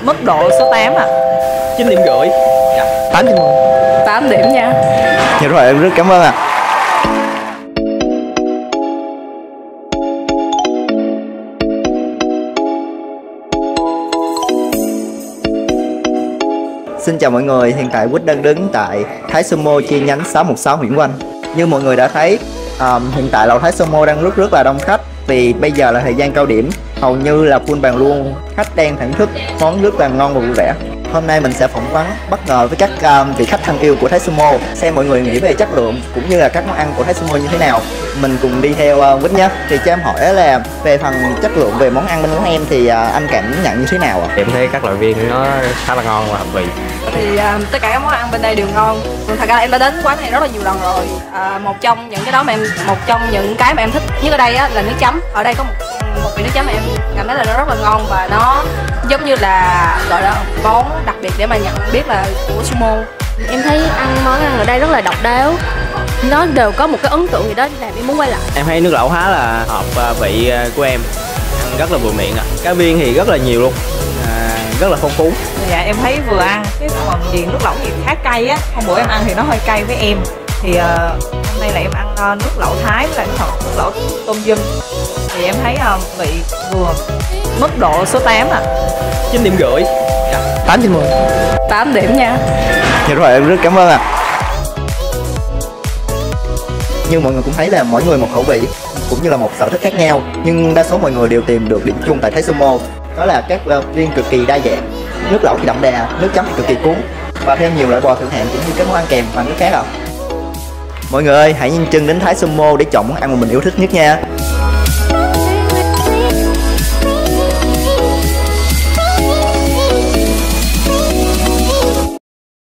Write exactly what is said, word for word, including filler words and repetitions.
Mức độ số tám ạ. À. chín điểm rưỡi. Dạ. tám trên mười. tám điểm nha. Dạ rồi, em rất cảm ơn ạ. À. Xin chào mọi người, hiện tại Quýt đang đứng tại Thái Sumo chi nhánh sáu một sáu Nguyễn Oanh. Như mọi người đã thấy, um, hiện tại lầu Thái Sumo đang rất rất là đông khách vì bây giờ là thời gian cao điểm, hầu như là full bàn luôn, khách đang thưởng thức món rất là ngon và vui vẻ. Hôm nay mình sẽ phỏng vấn bất ngờ với các um, vị khách thân yêu của Thái Sumo, xem mọi người nghĩ về chất lượng cũng như là các món ăn của Thái Sumo như thế nào. Mình cùng đi theo uh, Quýt nhé. Thì cho em hỏi là về phần chất lượng về món ăn bên món em thì uh, anh cảm nhận như thế nào ạ? Em thấy các loại viên nó khá là ngon và hợp vị. Thì uh, tất cả các món ăn bên đây đều ngon. Thật ra em đã đến quán này rất là nhiều lần rồi. Uh, một trong những cái đó mà em một trong những cái mà em thích nhất ở đây á, là nước chấm. Ở đây có một một vị nước chấm mà em cảm thấy là nó rất là ngon và nó giống như là gọi là món đặc biệt để mà nhận biết là của Sumo. Em thấy ăn món ăn ở đây rất là độc đáo, nó đều có một cái ấn tượng gì đó làm em muốn quay lại. Em thấy nước lẩu khá là hợp vị của em, ăn rất là vừa miệng ạ. À. Cá viên thì rất là nhiều luôn, à, rất là phong phú. Dạ em thấy vừa ăn cái phần gì nước lẩu gì khá cay á, hôm bữa em ăn thì nó hơi cay với em. Thì uh, hôm nay là em ăn uh, nước lẩu Thái với lại cái phần nước lẩu tôm dum thì em thấy uh, vị vừa. Mức độ số tám ạ. À. chín điểm rưỡi. Dạ. tám trên mười. tám điểm nha. Dạ rồi, em rất cảm ơn ạ. À. Như mọi người cũng thấy là mỗi người một khẩu vị cũng như là một sở thích khác nhau, nhưng đa số mọi người đều tìm được điểm chung tại Thái Sumo, đó là các viên cực kỳ đa dạng, nước lẩu thì đậm đà, nước chấm thì cực kỳ cuốn và thêm nhiều loại bò thượng hạng cũng như các món ăn kèm và nước khác ạ. À. Mọi người ơi, hãy nhanh chân đến Thái Sumo để chọn món ăn mà mình yêu thích nhất nha.